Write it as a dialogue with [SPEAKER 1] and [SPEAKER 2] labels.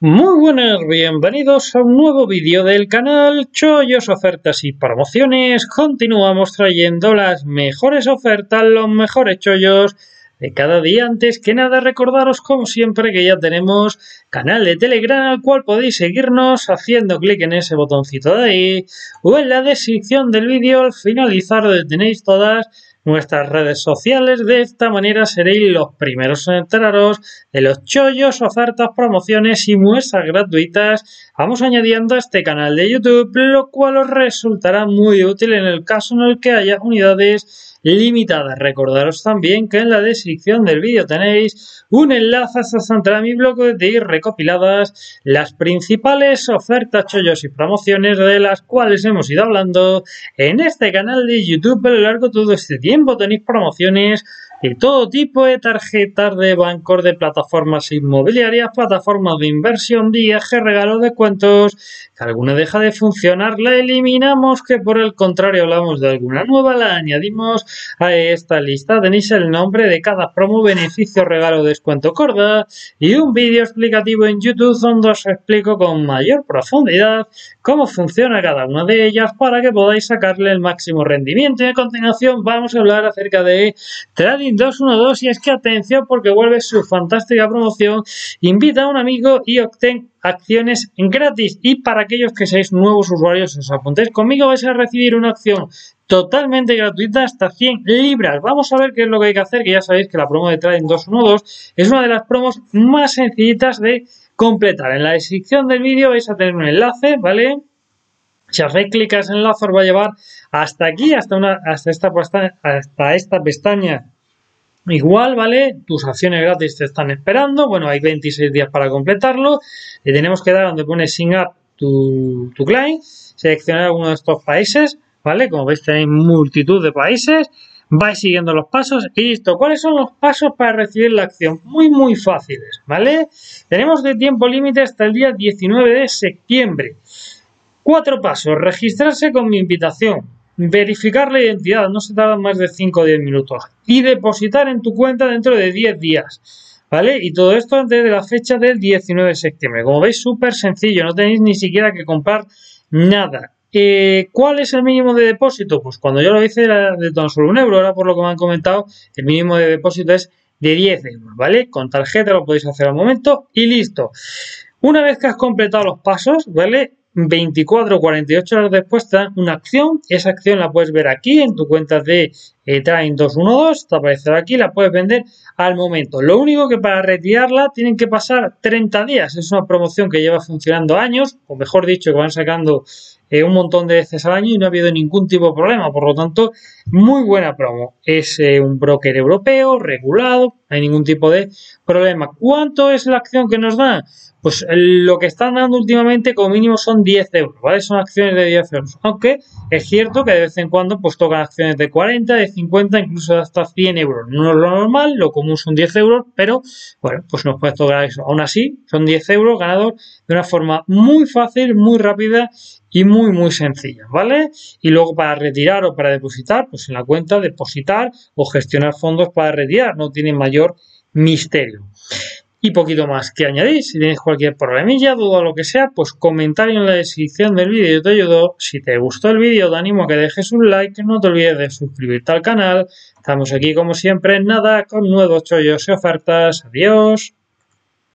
[SPEAKER 1] Muy buenas, bienvenidos a un nuevo vídeo del canal Chollos, Ofertas y Promociones. Continuamos trayendo las mejores ofertas, los mejores chollos de cada día. Antes que nada, recordaros como siempre que ya tenemos canal de Telegram al cual podéis seguirnos haciendo clic en ese botoncito de ahí o en la descripción del vídeo al finalizar donde tenéis todas nuestras redes sociales. De esta manera seréis los primeros en enteraros de los chollos, ofertas, promociones y muestras gratuitas. Vamos añadiendo a este canal de YouTube, lo cual os resultará muy útil en el caso en el que haya unidades limitadas. Recordaros también que en la descripción del vídeo tenéis un enlace hasta mi blog de ir recopiladas las principales ofertas, chollos y promociones de las cuales hemos ido hablando en este canal de YouTube a lo largo de todo este tiempo. Tenéis promociones de todo tipo de tarjetas de bancos, de plataformas inmobiliarias, plataformas de inversión, viajes, regalos, descuentos. Que alguna deja de funcionar, la eliminamos, que por el contrario hablamos de alguna nueva, la añadimos a esta lista. Tenéis el nombre de cada promo, beneficio, regalo, descuento, corda y un vídeo explicativo en YouTube donde os explico con mayor profundidad cómo funciona cada una de ellas para que podáis sacarle el máximo rendimiento. Y a continuación vamos a hablar acerca de Trading 212 y es que atención porque vuelve su fantástica promoción. Invita a un amigo y obtén acciones gratis, y para aquellos que seáis nuevos usuarios os apuntéis conmigo vais a recibir una acción totalmente gratuita hasta 100 libras. Vamos a ver qué es lo que hay que hacer, que ya sabéis que la promo de Trading 212 es una de las promos más sencillitas de completar. En la descripción del vídeo vais a tener un enlace, ¿vale? Si hacéis clic a ese enlace os va a llevar hasta aquí, hasta esta pestaña. Igual, ¿vale? Tus acciones gratis te están esperando. Bueno, hay 26 días para completarlo. Le tenemos que dar donde pone Sign Up to Client. Seleccionar alguno de estos países, ¿vale? Como veis tenéis multitud de países. Vais siguiendo los pasos y listo. ¿Cuáles son los pasos para recibir la acción? Muy fáciles, ¿vale? Tenemos de tiempo límite hasta el día 19 de septiembre. 4 pasos. Registrarse con mi invitación. Verificar la identidad, no se tarda más de 5 o 10 minutos. Y depositar en tu cuenta dentro de 10 días. ¿Vale? Y todo esto antes de la fecha del 19 de septiembre. Como veis, súper sencillo. No tenéis ni siquiera que comprar nada. ¿Cuál es el mínimo de depósito? Pues cuando yo lo hice era de tan solo 1 euro. Ahora, por lo que me han comentado, el mínimo de depósito es de 10 euros. ¿Vale? Con tarjeta lo podéis hacer al momento y listo. Una vez que has completado los pasos, ¿vale? 24 o 48 horas después te dan una acción. Esa acción la puedes ver aquí en tu cuenta de Trading 212, te aparecerá aquí, la puedes vender al momento. Lo único que para retirarla tienen que pasar 30 días. Es una promoción que lleva funcionando años, o mejor dicho, que van sacando un montón de veces al año y no ha habido ningún tipo de problema. Por lo tanto, muy buena promo. Es un broker europeo, regulado, no hay ningún tipo de problema. ¿Cuánto es la acción que nos dan? Pues lo que están dando últimamente como mínimo son 10 euros, ¿vale? Son acciones de 10 euros. Aunque es cierto que de vez en cuando pues tocan acciones de 40, de 50, incluso hasta 100 euros. No es lo normal, lo común son 10 euros, pero bueno, pues nos puede tocar eso. Aún así, son 10 euros ganados de una forma muy fácil, muy rápida y muy sencilla, ¿vale? Y luego para retirar o para depositar, pues en la cuenta depositar o gestionar fondos para retirar. No tiene mayor misterio. Y poquito más que añadir. Si tenéis cualquier problemilla, duda o lo que sea, pues comentario en la descripción del vídeo te ayudo. Si te gustó el vídeo, te animo a que dejes un like. No te olvides de suscribirte al canal. Estamos aquí como siempre en nada con nuevos chollos y ofertas. Adiós.